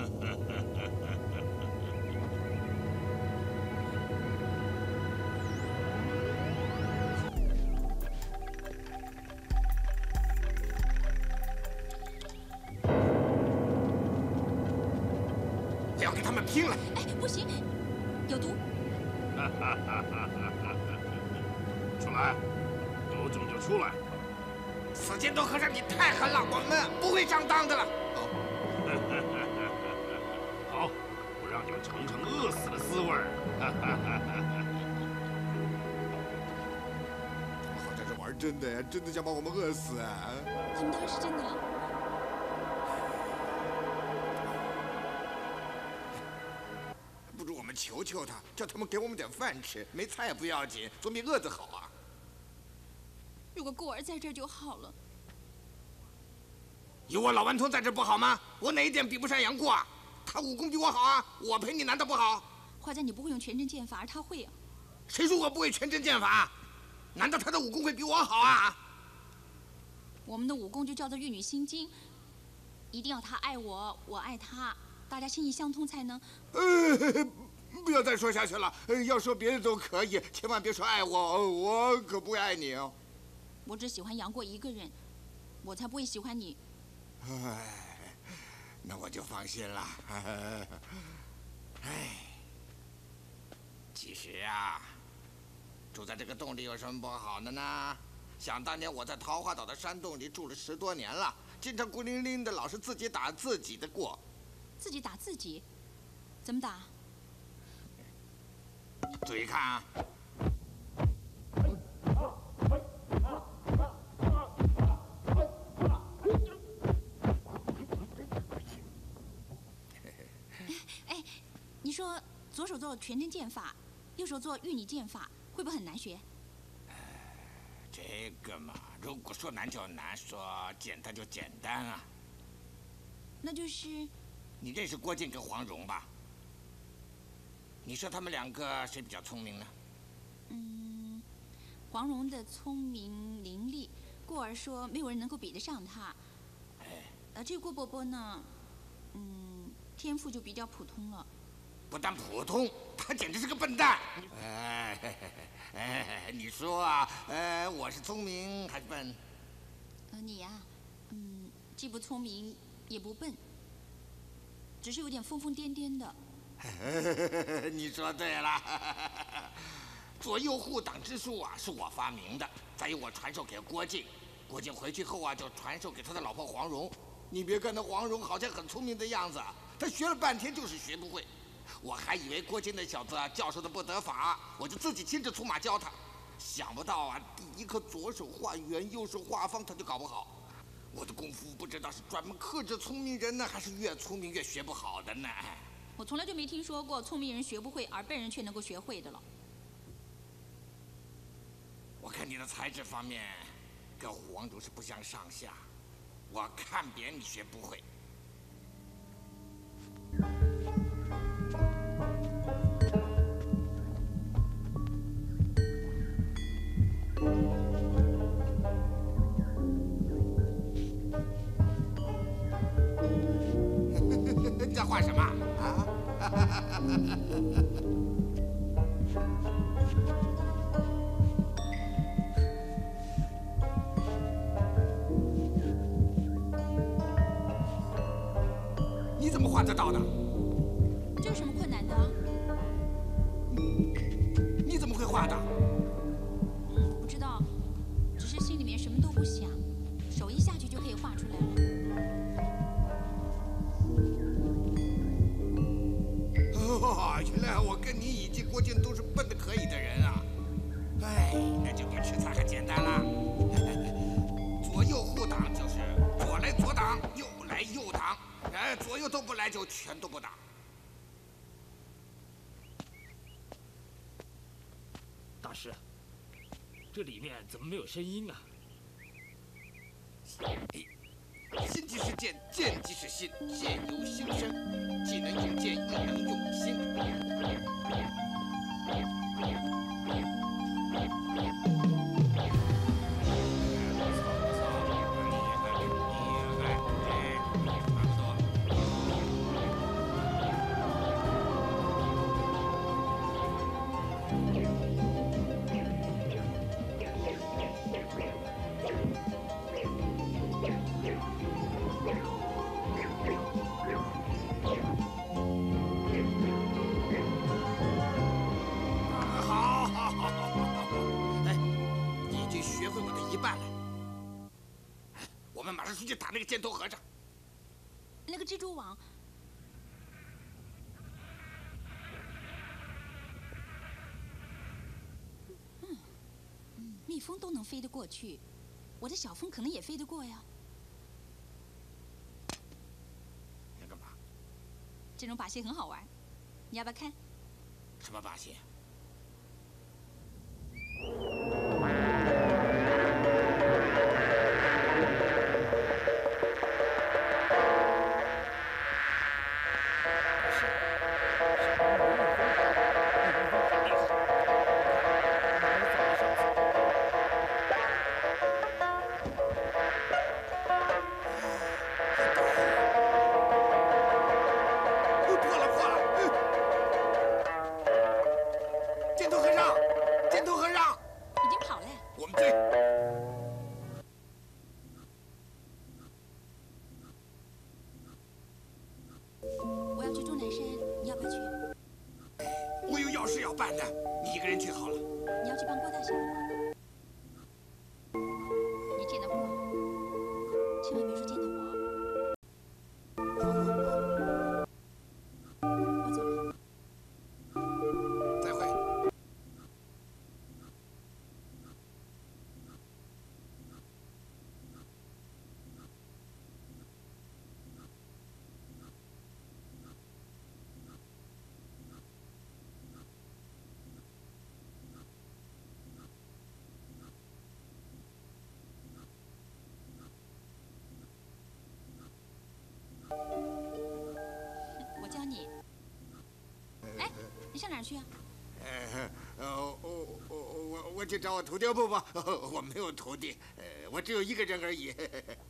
我要跟他们拼了！ 哎，不行，有毒！ 出来，有种就出来！ 此剑斗和尚，你太狠了，我们不会上当的了。 好，我让你们尝尝饿死的滋味儿。 他们好像是玩真的呀，真的想把我们饿死啊！ 他们当然是真的了。 不如我们求求他，叫他们给我们点饭吃，没菜也不要紧，总比饿着好啊。 如果顾儿在这儿就好了。 有我老顽童在这不好吗？我哪一点比不上杨过啊？他武功比我好啊，我陪你难道不好？ 华仔，你不会用全真剑法，而他会啊。 谁说我不会全真剑法？难道他的武功会比我好啊？ 我们的武功就叫做玉女心经，一定要他爱我，我爱他，大家心意相通才能。 不要再说下去了。要说别的都可以，千万别说爱我，我可不会爱你哦。 我只喜欢杨过一个人，我才不会喜欢你。 唉，那我就放心了。唉，其实啊，住在这个洞里有什么不好的呢？想当年我在桃花岛的山洞里住了10多年了，经常孤零零的，老是自己打自己的过。 自己打自己？怎么打？ 注意看啊！ 哎，你说左手做全真剑法，右手做玉女剑法，会不会很难学？ 这个嘛，如果说难就难，说简单就简单啊。 那就是你认识郭靖跟黄蓉吧？你说他们2个谁比较聪明呢？ 黄蓉的聪明伶俐，顾儿说没有人能够比得上她。这个郭伯伯呢，天赋就比较普通了。 不但普通，他简直是个笨蛋。你说啊，我是聪明还是笨？ 你呀，既不聪明也不笨，只是有点疯疯癫癫的。 你说对了。左右护挡之术啊，是我发明的，再由我传授给郭靖。郭靖回去后啊，就传授给他的老婆黄蓉。你别看那黄蓉好像很聪明的样子，他学了半天就是学不会。我还以为郭靖那小子教授的不得法，我就自己亲自出马教他。想不到啊，第一课左手画圆，右手画方，他就搞不好。我的功夫不知道是专门克制聪明人呢，还是越聪明越学不好的呢？ 我从来就没听说过聪明人学不会，而笨人却能够学会的了。 我看你的才智方面跟黄蓉是不相上下，我看别人你学不会。你在画什么啊？你怎么画得到的？ 这有什么困难的？ 你怎么会画的？ 不知道，只是心里面什么都不想，手一下去就可以画出来了。 哦，原来我跟你以及郭靖都是笨得可以的人啊！哎，那就比吃菜还简单了。左右护挡就是左来左挡，右来右挡，左右都不来就全都不打。 大师，这里面怎么没有声音啊？ 心即是剑，剑即是心，剑由心生，既能用剑，又能用心。 打那个尖头和尚。 那个蜘蛛网，蜜蜂都能飞得过去，我的小蜂可能也飞得过呀。 你要干嘛？ 这种把戏很好玩，你要不要看？ 什么把戏？ 我教你。哎，你上哪儿去啊？ 我去找我徒弟。不，我没有徒弟，我只有一个人而已。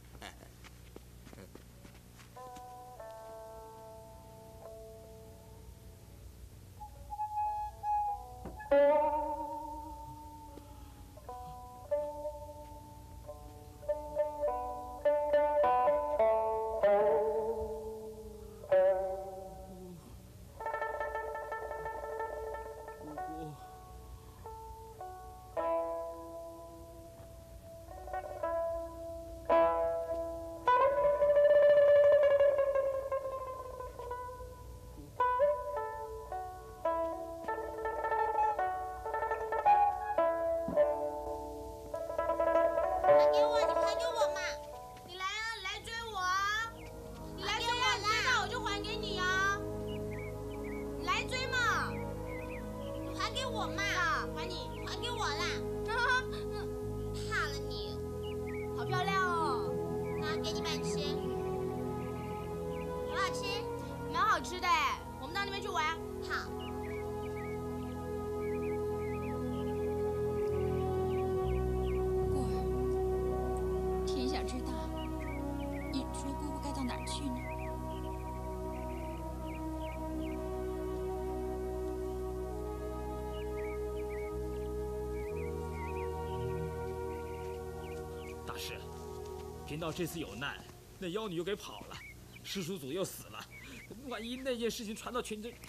贫道这次有难，那妖女又给跑了，师叔祖又死了，万一那件事情传到群众……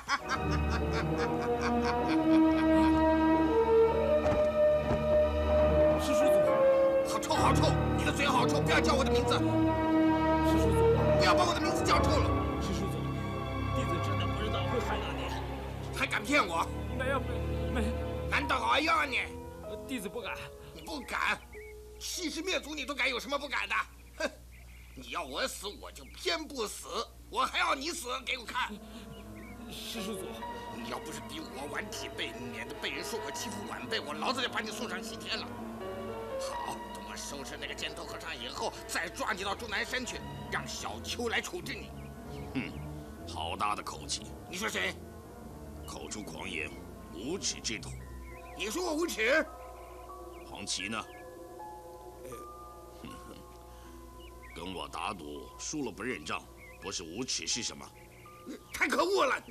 师叔祖， 好臭好臭！你的嘴好臭，不要叫我的名字。 师叔祖， 不要把我的名字叫臭了。 师叔祖，弟子真的不知道会害到你， 还敢骗我？ 没。 难道还要你？ 弟子不敢。 你不敢？欺师灭祖你都敢，有什么不敢的？哼！你要我死，我就偏不死，我还要你死，给我看！ 师叔祖， 你要不是比我晚几辈，免得被人说我欺负晚辈，我老早就把你送上西天了。好，等我收拾那个尖头和尚以后，再抓你到终南山去，让小丘来处置你。 哼，好大的口气！ 你说谁？ 口出狂言，无耻之徒！ 你说我无耻？ 黄芪呢？跟我打赌，输了不认账，不是无耻是什么？ 太可恶了！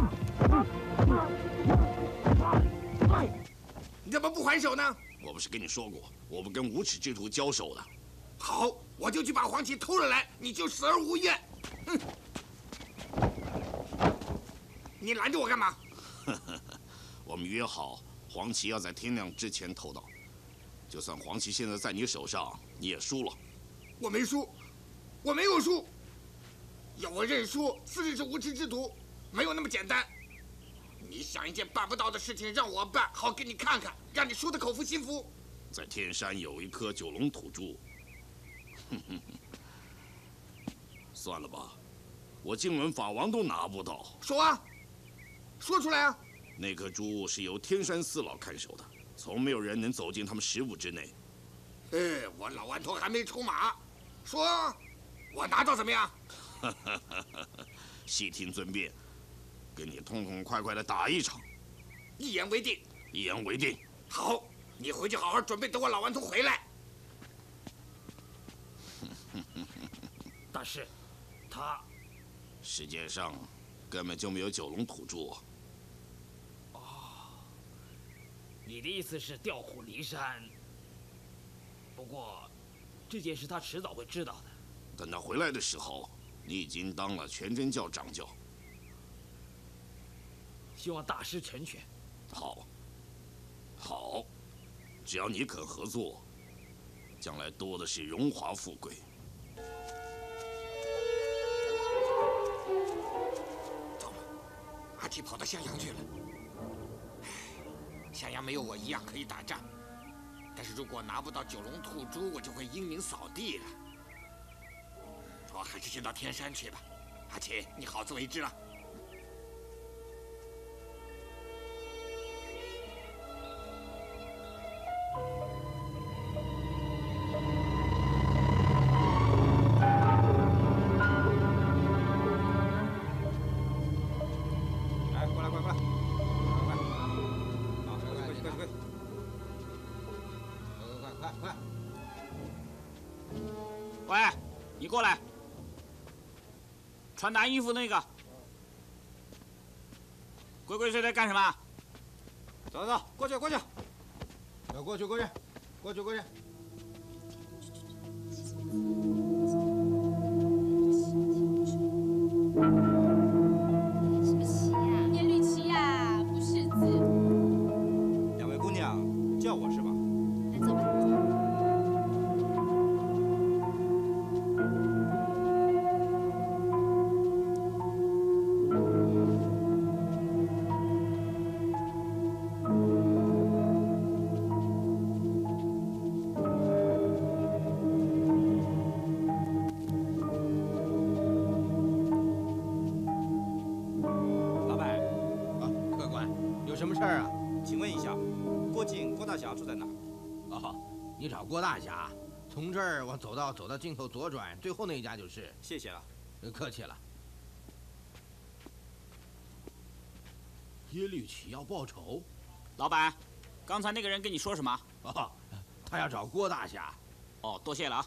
你怎么不还手呢？ 我不是跟你说过，我不跟无耻之徒交手的。 好，我就去把黄芪偷了来，你就死而无怨。哼！你拦着我干嘛？ 我们约好，黄芪要在天亮之前偷到。就算黄芪现在在你手上，你也输了。 我没输， 我没有输。要我认输，私人是无耻之徒，没有那么简单。你想一件办不到的事情让我办，好给你看看，让你输得口服心服。 在天山有一颗九龙土珠。算了吧，我净文法王都拿不到。 说啊，说出来啊！ 那颗珠是由天山四老看守的，从没有人能走进他们10步之内。 我老顽童还没出马，说，我拿到怎么样？ 悉听尊便，跟你痛痛快快的打一场。 一言为定。 一言为定。 好，你回去好好准备，等我老顽童回来。 大师，他世界上根本就没有九龙土珠。 你的意思是调虎离山？不过，这件事他迟早会知道的。 等他回来的时候，你已经当了全真教掌教。 希望大师成全。 好，好，只要你肯合作，将来多的是荣华富贵。 糟了，阿七跑到襄阳去了。襄阳没有我一样可以打仗，但是如果拿不到九龙吐珠，我就会英明扫地了。我还是先到天山去吧。阿七，你好自为之了。 来，过来，过来，过来，快，好，快，快，快，快，快，快！ 喂，你过来，穿蓝衣服那个，鬼鬼祟祟干什么？ 走走，过去，过去，要过去，过去，过去，过去。 什么旗呀？念绿旗呀，不识字。 两位姑娘叫我是吧？ 来，走吧。 老板，啊，客官，有什么事儿啊？请问一下，郭靖、郭大侠住在哪儿？ 哦，你找郭大侠，从这儿往走到尽头左转，最后那一家就是。 谢谢了。 客气了。耶律齐要报仇？ 老板，刚才那个人跟你说什么？ 哦，他要找郭大侠。 哦，多谢了啊。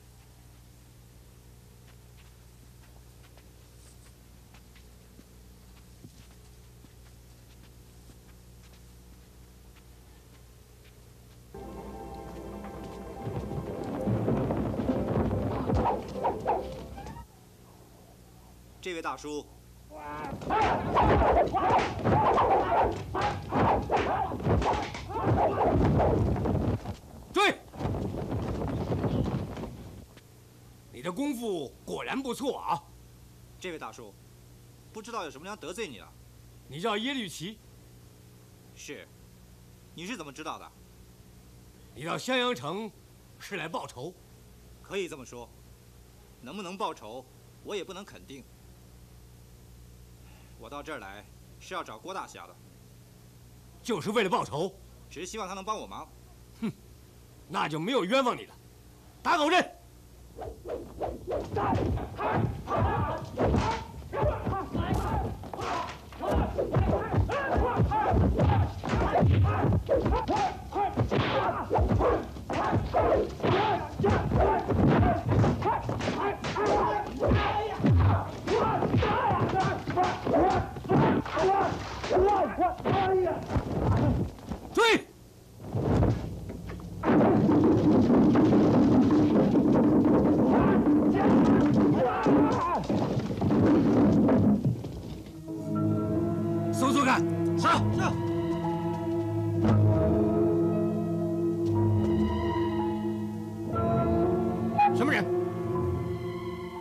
这位大叔， 追！你的功夫果然不错啊！ 这位大叔，不知道有什么人得罪你了？ 你叫耶律齐， 是，你是怎么知道的？ 你到襄阳城是来报仇？ 可以这么说，能不能报仇，我也不能肯定。我到这儿来是要找郭大侠的， 就是为了报仇？ 只是希望他能帮我忙。 那就没有冤枉你的。打狗阵！追！搜搜看。是是。什么人？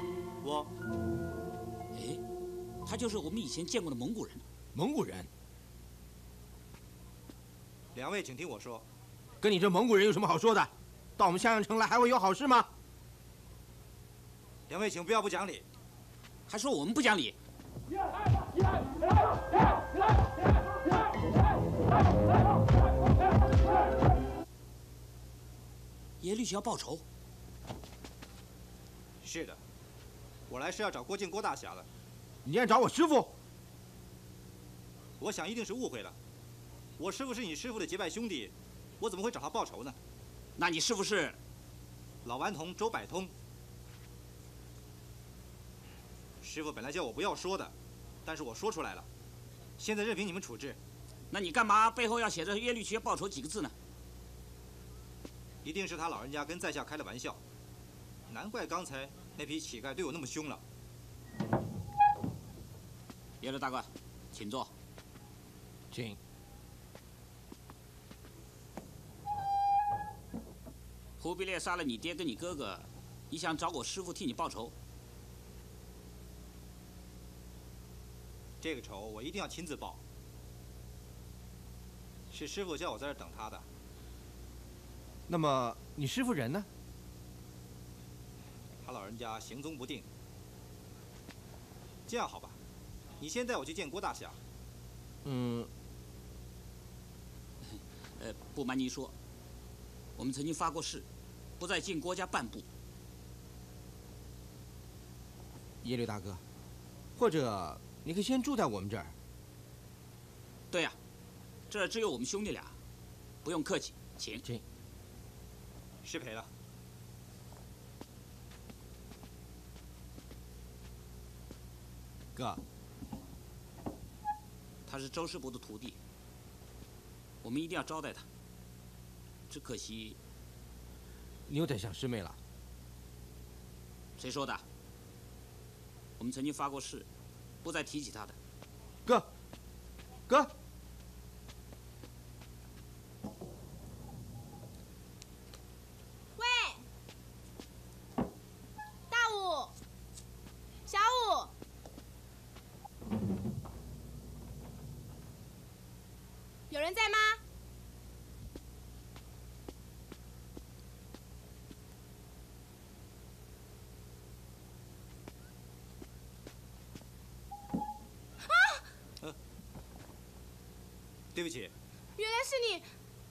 他就是我们以前见过的蒙古人。 蒙古人？ 两位请听我说， 跟你这蒙古人有什么好说的？到我们襄阳城来还会有好事吗？ 两位请不要不讲理， 还说我们不讲理。耶律齐要报仇。 是的，我来是要找郭靖郭大侠的。 你竟然找我师傅？ 我想一定是误会了。我师傅是你师傅的结拜兄弟，我怎么会找他报仇呢？ 那你师傅是？ 老顽童周百通。师傅本来叫我不要说的，但是我说出来了。现在任凭你们处置。 那你干嘛背后要写着耶律齐要报仇几个字呢？ 一定是他老人家跟在下开了玩笑，难怪刚才那批乞丐对我那么凶了。 耶律大官，请坐。 请。 忽必烈杀了你爹跟你哥哥，你想找我师傅替你报仇？ 这个仇我一定要亲自报。是师傅叫我在这儿等他的。 那么你师傅人呢？ 他老人家行踪不定。这样好吧，你先带我去见郭大侠。 不瞒您说，我们曾经发过誓，不再进郭家半步。 耶律大哥，或者你可以先住在我们这儿。 对呀，这儿只有我们兄弟俩，不用客气，请。 请。 失陪了。 哥， 他是周师伯的徒弟，我们一定要招待他。只可惜， 你又在想师妹了？ 谁说的？我们曾经发过誓，不再提起他的。 哥，哥。 有人在吗？ 对不起。 原来是你。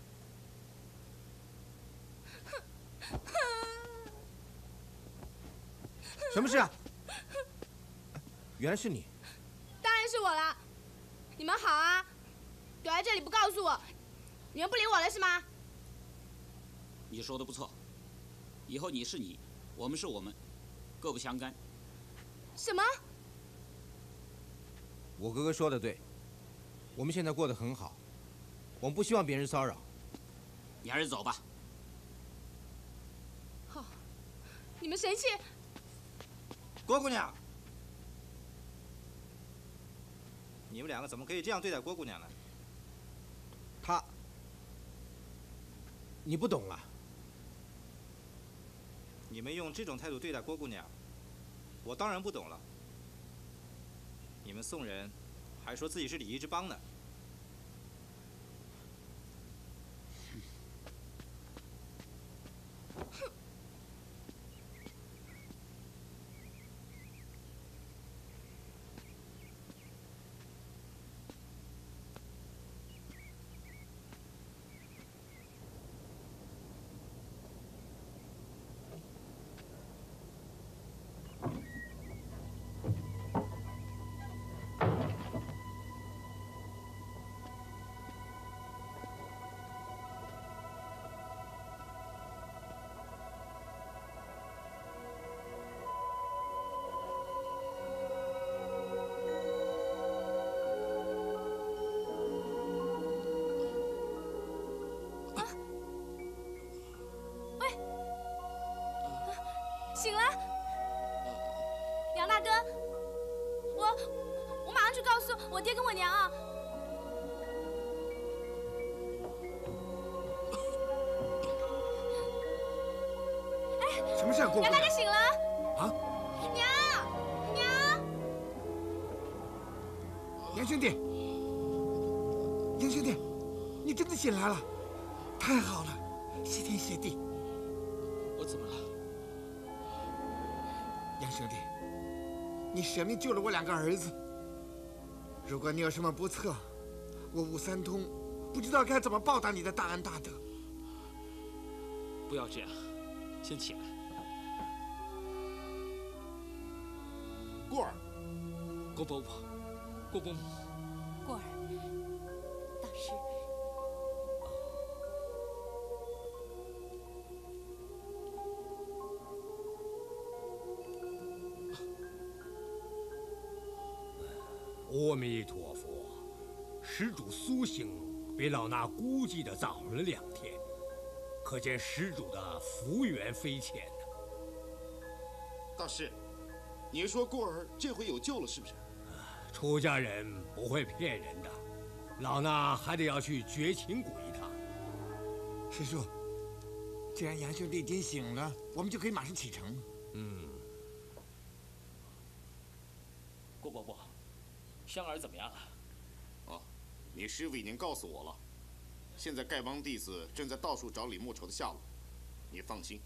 什么事啊？原来是你。 当然是我了。你们好啊。躲在这里不告诉我，你们不理我了是吗？ 你说的不错，以后你是你，我们是我们，各不相干。 什么？ 我哥哥说的对，我们现在过得很好，我们不希望别人骚扰。 你还是走吧。 好，你们神气。 郭姑娘，你们两个怎么可以这样对待郭姑娘呢？ 你不懂啊！ 你们用这种态度对待郭姑娘，我当然不懂了。你们宋人还说自己是礼仪之邦呢。 醒了，杨大哥，我马上去告诉我爹跟我娘啊。哎， 什么事啊，郭姑娘？ 杨大哥醒了。 啊？ 娘，娘。 杨兄弟，杨兄弟，你真的醒来了，太好了，谢天谢地。 我怎么了？ 杨兄弟，你舍命救了我2个儿子。如果你有什么不测，我武三通不知道该怎么报答你的大恩大德。 不要这样，先起来。 过儿， 郭伯伯，郭伯母， 过儿，大师， 阿弥陀佛，施主苏醒比老衲估计的早了2天，可见施主的福缘非浅呐。 大师，您说过儿这回有救了是不是？ 出家人不会骗人的，老衲还得要去绝情谷一趟。 师叔，既然杨兄弟已经醒了，我们就可以马上启程。 郭伯伯，香儿怎么样了？ 哦，你师傅已经告诉我了，现在丐帮弟子正在到处找李莫愁的下落，你放心。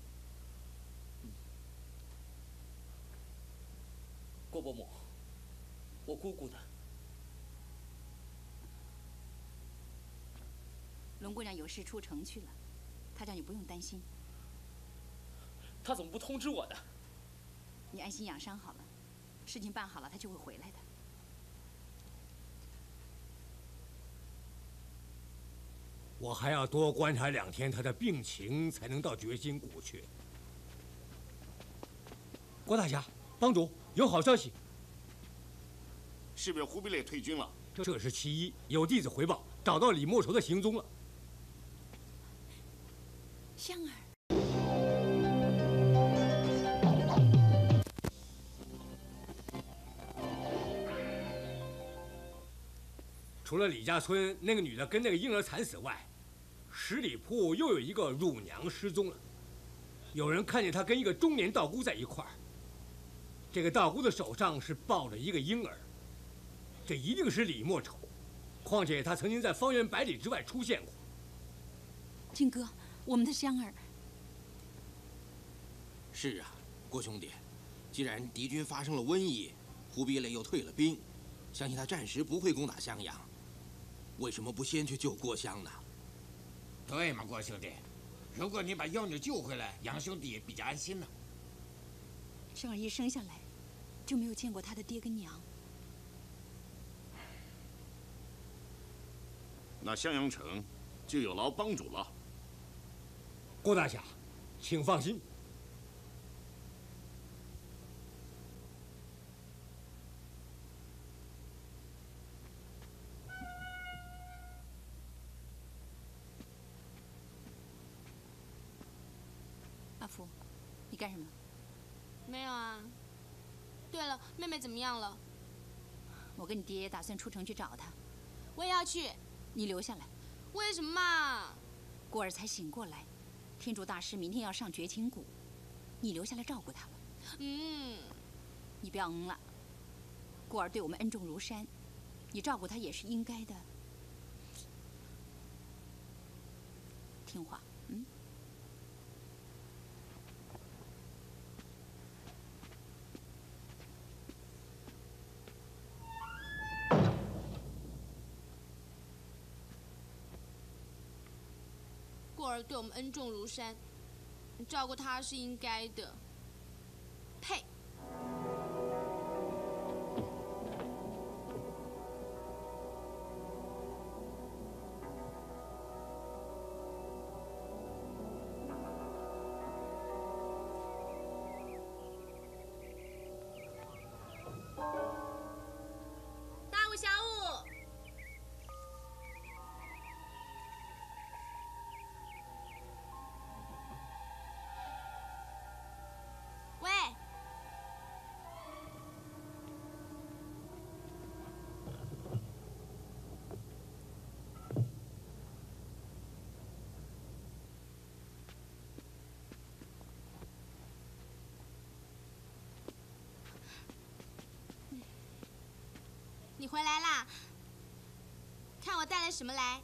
郭伯母，我姑姑呢？ 龙姑娘有事出城去了，她叫你不用担心。 她怎么不通知我呢？ 你安心养伤好了，事情办好了，她就会回来的。 我还要多观察2天他的病情，才能到绝情谷去。郭大侠，帮主有好消息， 是不是忽必烈退军了？ 这是其一，有弟子回报找到李莫愁的行踪了。 香儿， 除了李家村那个女的跟那个婴儿惨死外，10里铺又有一个乳娘失踪了。有人看见她跟一个中年道姑在一块儿，这个道姑的手上是抱着一个婴儿，这一定是李莫愁。况且她曾经在方圆100里之外出现过。 金哥，我们的香儿。 是啊，郭兄弟，既然敌军发生了瘟疫，忽必烈又退了兵，相信他暂时不会攻打襄阳。为什么不先去救郭襄呢？ 对嘛，郭兄弟，如果你把妖女救回来，杨兄弟也比较安心呢。 香儿一生下来就没有见过他的爹跟娘。 那襄阳城就有劳帮主了。 郭大侠，请放心。 阿福，你干什么？ 没有啊。对了，妹妹怎么样了？ 我跟你爹打算出城去找她。 我也要去。 你留下来。 为什么嘛？ 过儿才醒过来，天竺大师明天要上绝情谷，你留下来照顾他吧。你不要了。过儿对我们恩重如山，你照顾他也是应该的。听话， 过儿对我们恩重如山，照顾他是应该的。呸！大雾小雾。 你回来啦？看我带了什么来？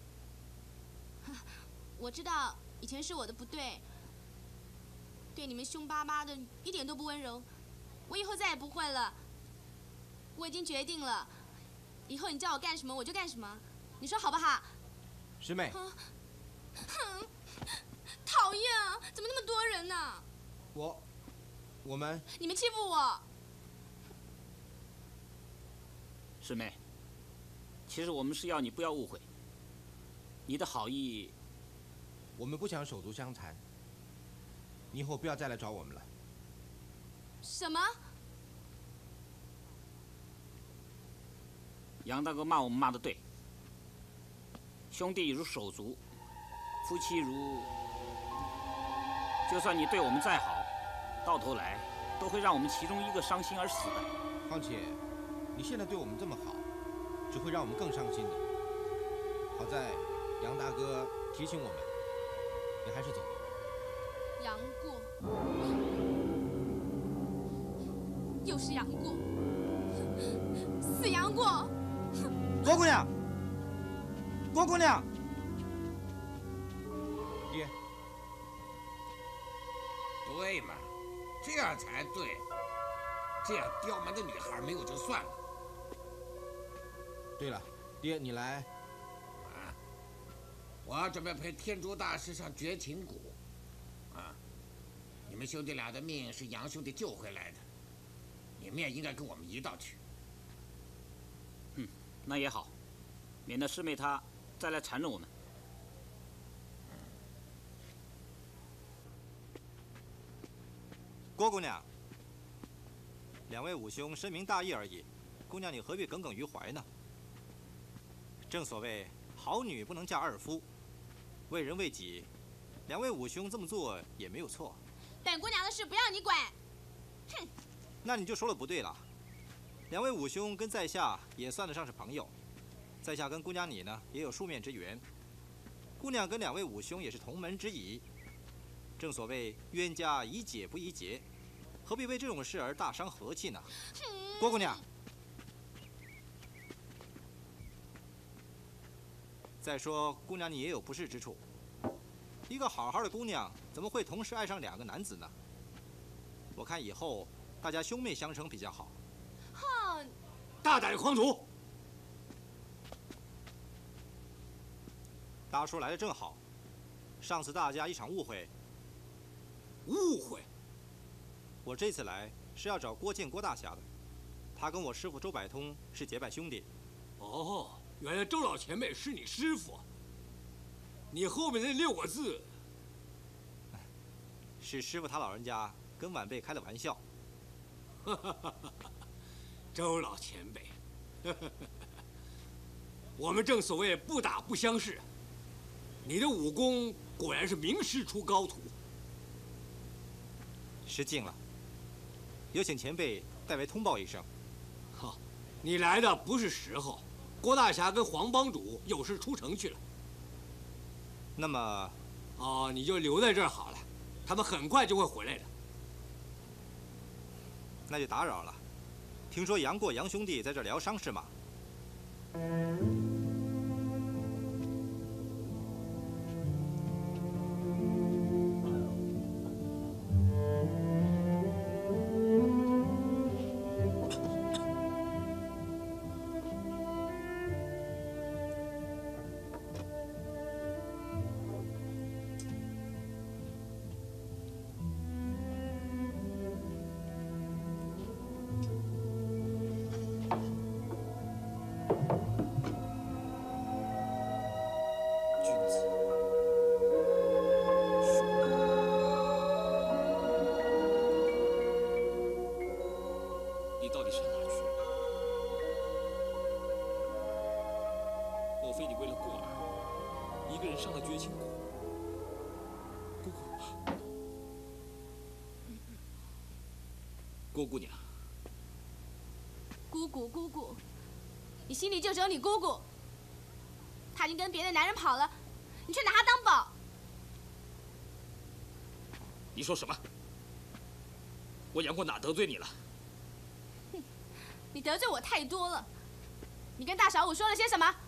我知道以前是我的不对，对你们凶巴巴的，一点都不温柔。我以后再也不会了。我已经决定了，以后你叫我干什么我就干什么，你说好不好？ 师妹。 哼，讨厌啊！怎么那么多人呢？ 我们。 你们欺负我。 师妹，其实我们是要你不要误会，你的好意。 我们不想手足相残，你以后不要再来找我们了。 什么？ 杨大哥骂我们骂得对，兄弟如手足，夫妻如……就算你对我们再好，到头来都会让我们其中一个伤心而死的。 况且，你现在对我们这么好，只会让我们更伤心的。好在杨大哥提醒我们，你还是走吧。 杨过，又是杨过，死杨过！ 郭姑娘，郭姑娘， 爹。 对嘛，这样才对。这样刁蛮的女孩没有就算了。 对了，爹，你来。 啊，我要准备陪天竺大师上绝情谷。啊，你们兄弟俩的命是杨兄弟救回来的，你们也应该跟我们一道去。 那也好，免得师妹她再来缠着我们。 郭姑娘，两位武兄深明大义而已，姑娘你何必耿耿于怀呢？正所谓好女不能嫁二夫，为人为己，两位武兄这么做也没有错。 本姑娘的事不要你管。哼， 那你就说了不对了。两位武兄跟在下也算得上是朋友，在下跟姑娘你呢也有数面之缘，姑娘跟两位武兄也是同门之谊。正所谓冤家宜解不宜结，何必为这种事而大伤和气呢？郭姑娘，再说姑娘你也有不是之处，一个好好的姑娘怎么会同时爱上两个男子呢？我看以后大家兄妹相称比较好。 哼！ 大胆狂徒！ 大叔来的正好，上次大家一场误会。 误会？ 我这次来是要找郭靖郭大侠的，他跟我师傅周百通是结拜兄弟。 哦，原来周老前辈是你师傅。你后面那6个字， 是师傅他老人家跟晚辈开的玩笑。 周老前辈，我们正所谓不打不相识，你的武功果然是名师出高徒。 失敬了，有请前辈代为通报一声。 好，你来的不是时候，郭大侠跟黄帮主有事出城去了。 那么， 哦，你就留在这儿好了，他们很快就会回来的。 那就打扰了。听说杨过杨兄弟在这疗伤是吗？ 郭姑娘， 姑姑，你心里就只有你姑姑，她已经跟别的男人跑了，你却拿她当宝。 你说什么？我杨过哪得罪你了？ 哼，你得罪我太多了， 你跟大小五说了些什么？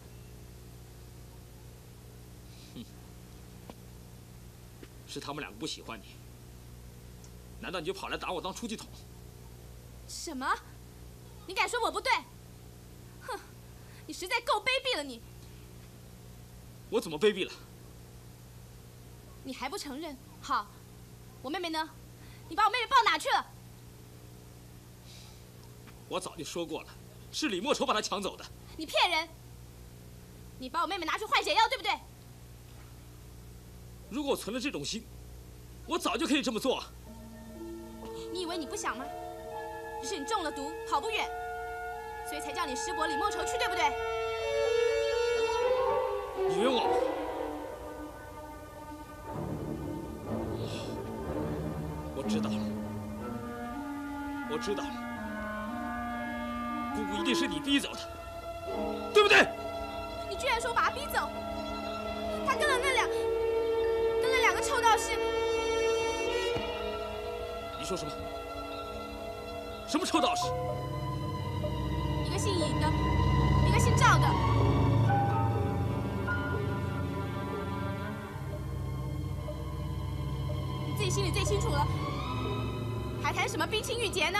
是他们两个不喜欢你，难道你就跑来打我当出气筒？ 什么？你敢说我不对？哼，你实在够卑鄙了你！ 我怎么卑鄙了？ 你还不承认？好，我妹妹呢？你把我妹妹抱哪去了？ 我早就说过了，是李莫愁把她抢走的。 你骗人！你把我妹妹拿去换血药，对不对？ 如果我存了这种心，我早就可以这么做。 你以为你不想吗？只是你中了毒，跑不远，所以才叫你师伯李莫愁去，对不对？ 你冤枉我！我知道了，我知道了，姑姑一定是你逼走的，对不对？ 你居然说把她逼走！她跟了那两个臭道士。 你说什么？什么臭道士？ 一个姓尹的，一个姓赵的。你自己心里最清楚了，还谈什么冰清玉洁呢？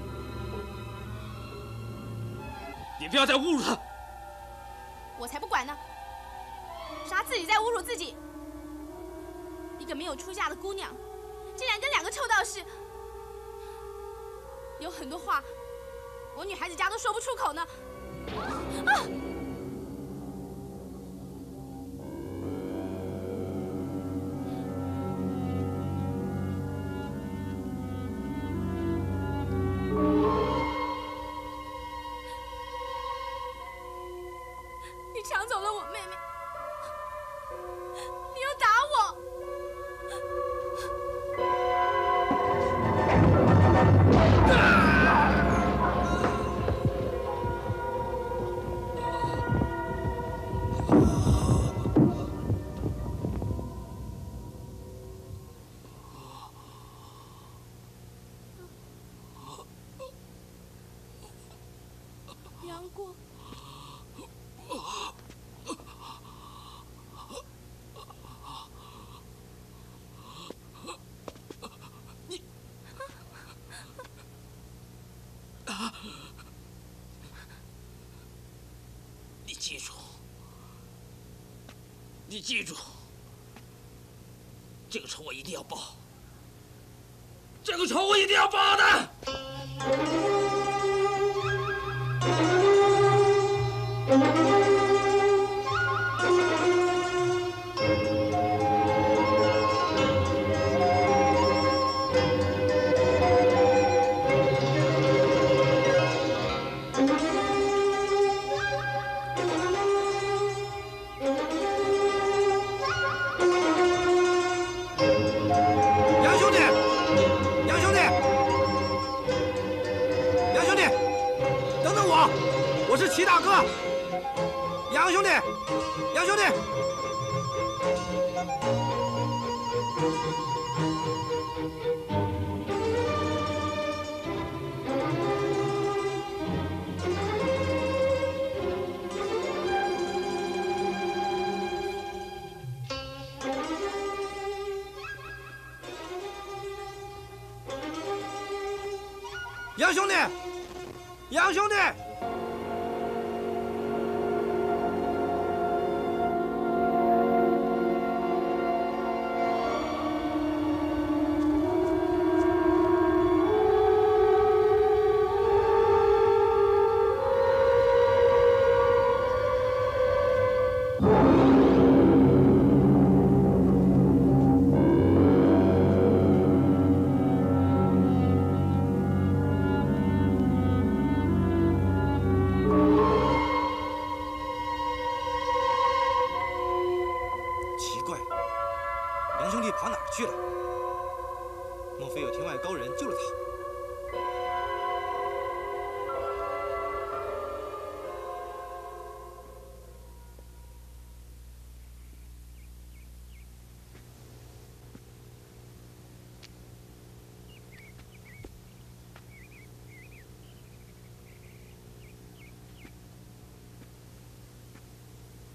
你不要再侮辱他！ 我才不管呢！是她自己在侮辱自己。一个没有出嫁的姑娘，竟然跟两个臭道士。有很多话，我女孩子家都说不出口呢。啊！你抢走了我妹妹，你又打我。杨过， 你记住，你记住，这个仇我一定要报，这个仇我一定要报的。 杨兄弟，杨兄弟，杨兄弟，等等我，我是齐大哥。杨兄弟，杨兄弟。杨兄弟，杨兄弟。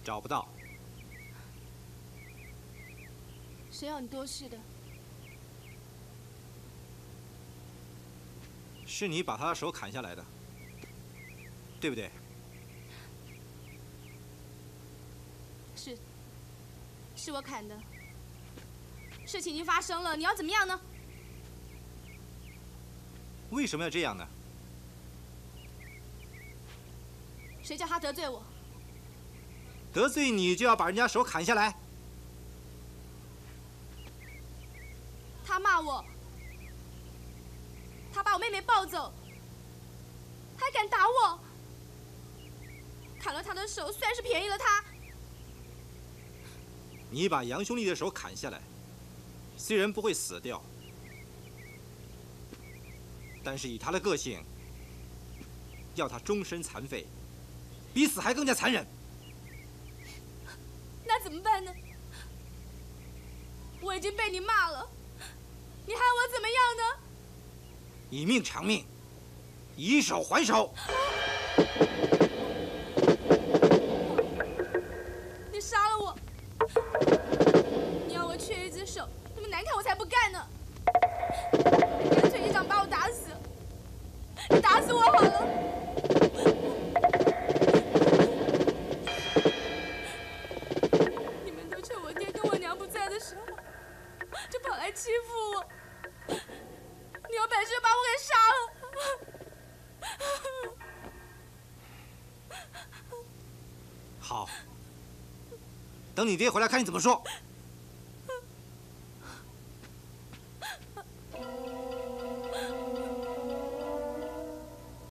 找不到。 谁要你多事的？ 是你把他的手砍下来的，对不对？ 是我砍的。事情已经发生了，你要怎么样呢？ 为什么要这样呢？ 谁叫他得罪我？ 得罪你就要把人家手砍下来？ 他骂我，他把我妹妹抱走，还敢打我。砍了他的手，算是便宜了他。 你把杨兄弟的手砍下来，虽然不会死掉，但是以他的个性，要他终身残废，比死还更加残忍。 那怎么办呢？我已经被你骂了，你还要我怎么样呢？ 以命偿命，以手还手。 你杀了我！你要我缺一只手，那么难看我才不干呢！干脆一掌把我打死，你打死我好了。你们都趁我爹跟我娘不在的时候，就跑来欺负我。你有本事就把我给杀了！ 好，等你爹回来看你怎么说。